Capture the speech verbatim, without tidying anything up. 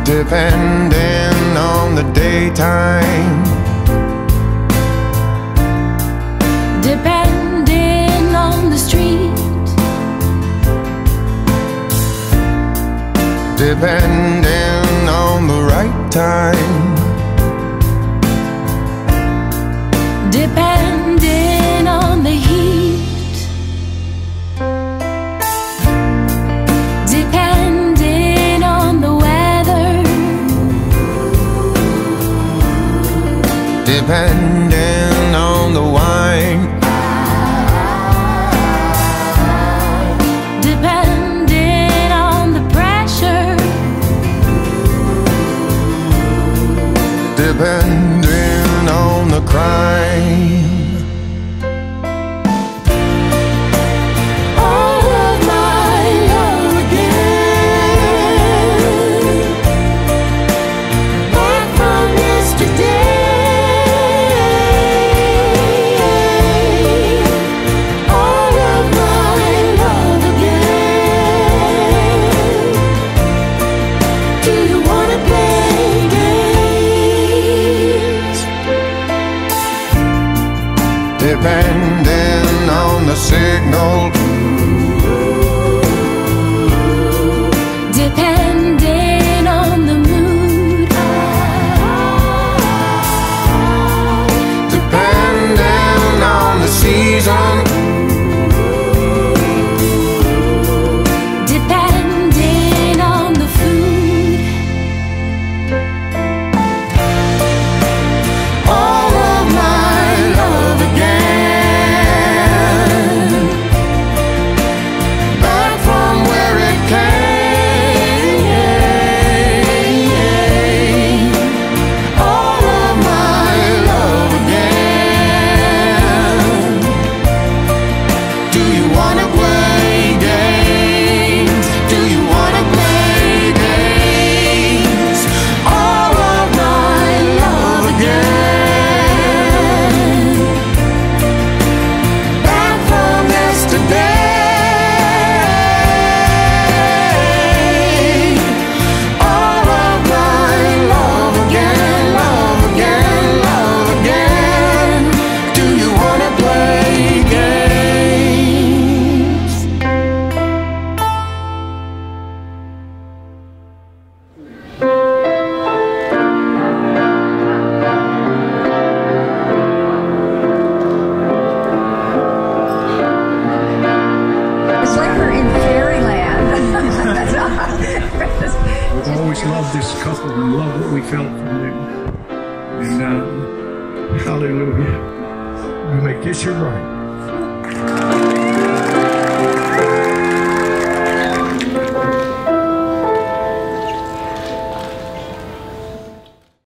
depending on the daytime, depending on the street, depending on the right time, depending on the heat, depending on the weather, depending on the wine, depending on the pressure, depending on the crime. Depending on the signal, depending on the mood, depending on the season, depending on the food. all of my love again, back from where it came. All of my love again. Do you wanna play games? Do you wanna play games? All of my love again, back from yesterday. All of my love again, love again, love again. Do you wanna play games? It's like we're in fairyland. We've always loved this couple and loved what we felt from them. And uh, hallelujah. You may kiss your bride.